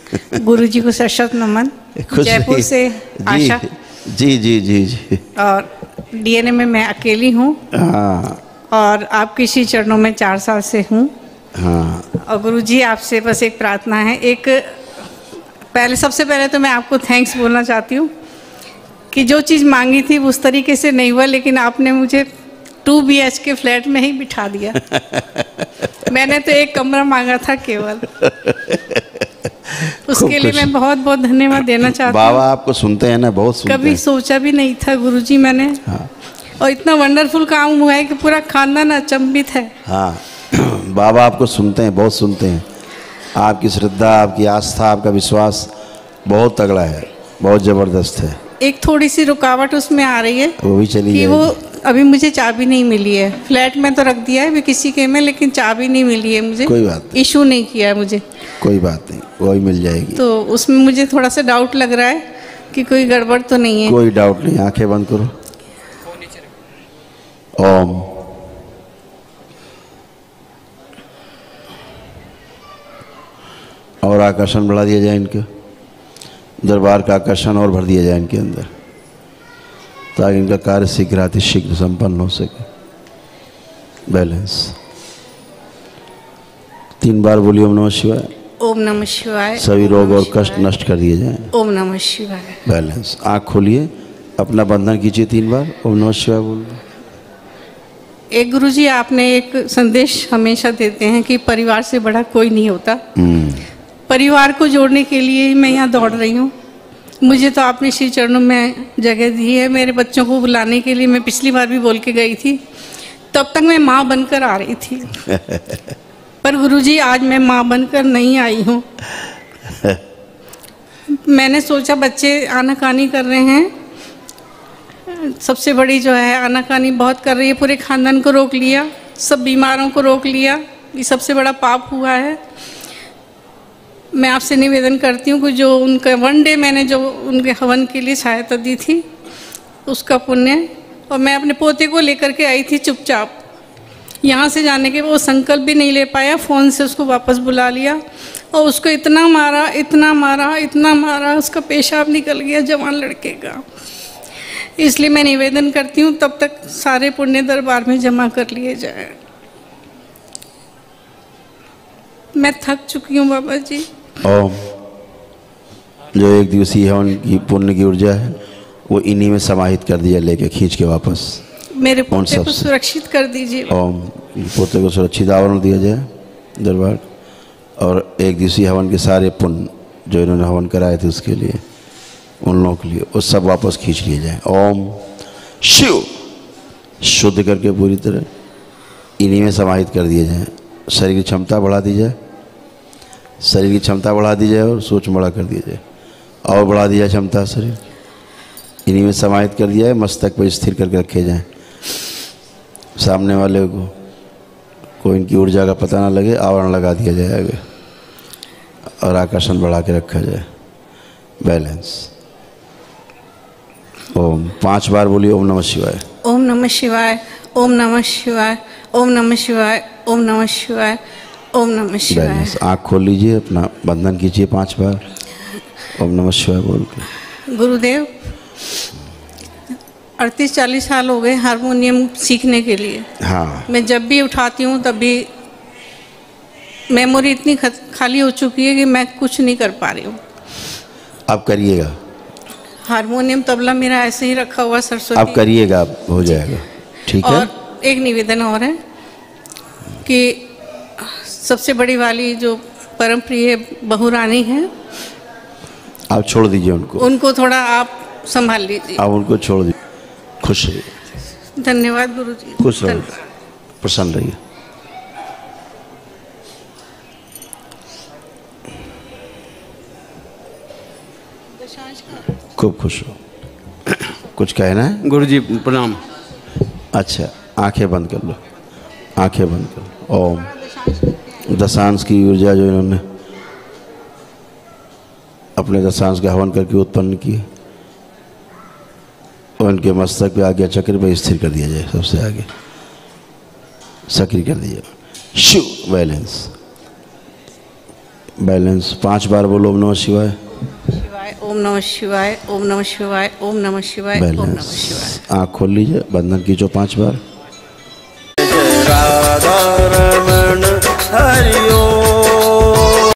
गुरुजी को सशक्त नमन। जयपुर से आशा जी जी जी जी। और डीएनए में मैं अकेली हूँ। हाँ। और आपके श्री चरणों में 4 साल से हूँ। हाँ। और गुरुजी आपसे बस एक प्रार्थना है। सबसे पहले तो मैं आपको थैंक्स बोलना चाहती हूँ कि जो चीज़ मांगी थी उस तरीके से नहीं हुआ, लेकिन आपने मुझे 2 BHK फ्लैट में ही बिठा दिया। मैंने तो एक कमरा मांगा था केवल। उसके लिए मैं बहुत बहुत धन्यवाद देना चाहती हूँ। बाबा आपको सुनते हैं ना, बहुत सुनते हैं। कभी सोचा भी नहीं था गुरुजी मैंने। हाँ। और इतना वंडरफुल काम हुआ है कि पूरा खानदान अचंभित है। हाँ। बाबा आपको सुनते हैं, बहुत सुनते हैं। आपकी श्रद्धा, आपकी आस्था, आपका विश्वास बहुत तगड़ा है, बहुत ज़बरदस्त है। एक थोड़ी सी रुकावट उसमें आ रही है, वो भी चली जाएगी। वो अभी मुझे चाबी नहीं मिली है। फ्लैट में तो रख दिया है भी किसी के में, लेकिन चाबी नहीं मिली है मुझे। कोई बात नहीं, इशू नहीं किया है मुझे। कोई बात नहीं, वो ही मिल जाएगी। तो उसमें मुझे थोड़ा सा डाउट लग रहा है कि कोई गड़बड़ तो नहीं है। कोई डाउट नहीं, आंखें बंद करो। ओम। और आकर्षण बढ़ा दिया जाए इनके दरबार का, आकर्षण और भर दिया जाए इनके अंदर, ताकि इनका कार्य शीघ्र संपन्न हो सके। बैलेंस 3 बार बोलिए ओम नमः शिवाय। ओम नमः शिवाय। सभी रोग और कष्ट नष्ट कर दिए जाएं। ओम नमः शिवाय। बैलेंस। आँख खोलिए, अपना बंधन कीजिए 3 बार, ओम नमः शिवाय बोल। एक गुरुजी आपने एक संदेश हमेशा देते हैं कि परिवार से बड़ा कोई नहीं होता। परिवार को जोड़ने के लिए ही मैं यहाँ दौड़ रही हूँ। मुझे तो आपने श्री चरणों में जगह दी है। मेरे बच्चों को बुलाने के लिए मैं पिछली बार भी बोल के गई थी, तब तक मैं माँ बनकर आ रही थी। पर गुरुजी आज मैं माँ बनकर नहीं आई हूँ। मैंने सोचा बच्चे आनाकानी कर रहे हैं, सबसे बड़ी जो है आनाकानी बहुत कर रही है, पूरे खानदान को रोक लिया, सब बीमारों को रोक लिया, ये सबसे बड़ा पाप हुआ है। मैं आपसे निवेदन करती हूँ कि जो उनका 1 डे मैंने जो उनके हवन के लिए सहायता दी थी उसका पुण्य, और मैं अपने पोते को लेकर के आई थी चुपचाप यहाँ से जाने के, वो संकल्प भी नहीं ले पाया। फ़ोन से उसको वापस बुला लिया और उसको इतना मारा, इतना मारा, इतना मारा, उसका पेशाब निकल गया जवान लड़के का। इसलिए मैं निवेदन करती हूँ तब तक सारे पुण्य दरबार में जमा कर लिए जाए। मैं थक चुकी हूँ बाबा जी। ओम। जो 1 दिवसीय हवन की पुण्य की ऊर्जा है वो इन्हीं में समाहित कर दिया, लेके खींच के वापस मेरे पोते को सुरक्षित कर दीजिए। ओम। पोते को सुरक्षित आवरण दिया जाए दरबार, और 1 दिवसीय हवन के सारे पुण्य जो इन्होंने हवन कराए थे उसके लिए, उन लोगों के लिए, वो सब वापस खींच लिए जाए। ओम शिव। शुद्ध करके पूरी तरह इन्हीं में समाहित कर दिए जाए। शरीर की क्षमता बढ़ा दी जाए, शरीर की क्षमता बढ़ा दी जाए और सोच बड़ा कर दिया जाए, और बढ़ा दी जाए क्षमता शरीर, इन्हीं में समाहित कर दिया है। मस्तक पर स्थिर करके रखे जाएं, सामने वाले को इनकी ऊर्जा का पता ना लगे, आवरण लगा दिया जाएगा और आकर्षण बढ़ा के रखा जाए। बैलेंस। ओम 5 बार बोलिए ओम नमः शिवाय। ओम नमः शिवाय। ओम नमः शिवाय। ओम नमः शिवाय। ओम नमः शिवाय। ओम नमः शिवाय। आँख खोल लीजिए, अपना बंधन कीजिए 5 बार, ओम नमः शिवाय बोल के। गुरुदेव 38-40 साल हो गए हारमोनियम सीखने के लिए। हाँ। मैं जब भी उठाती हूँ तब भी मेमोरी इतनी खाली हो चुकी है कि मैं कुछ नहीं कर पा रही हूँ। आप करिएगा। हारमोनियम तबला मेरा ऐसे ही रखा हुआ सरस्वती। आप करिएगा, हो जाएगा। ठीक है। और एक निवेदन और है कि सबसे बड़ी वाली जो परम प्रिय बहू रानी है, आप छोड़ दीजिए उनको, उनको थोड़ा आप संभाल लीजिए। आप उनको छोड़ दीजिए। खुश रहिए। धन्यवाद गुरुजी। खुश रहिए, प्रसन्न रहिए। खूब खुश हो। कुछ कहना है? गुरुजी प्रणाम। अच्छा, आंखें बंद कर लो, आंखें बंद कर लो। ओम। दशांश की ऊर्जा जो इन्होंने अपने दशांश का हवन करके उत्पन्न की, उनके मस्तक पे आज्ञा चक्र पे स्थिर कर दिया जाए, सबसे आगे सक्रिय कर दिया। शिव। बैलेंस। बैलेंस 5 बार बोलो ओम नमः शिवाय। शिवाय, ओम नमः शिवाय, ओम नमः शिवाय, ओम नमः शिवाय, ओम नमः बैलेंस। शिवाय। आँख खोल लीजिए, बंधन कीजिए 5 बार।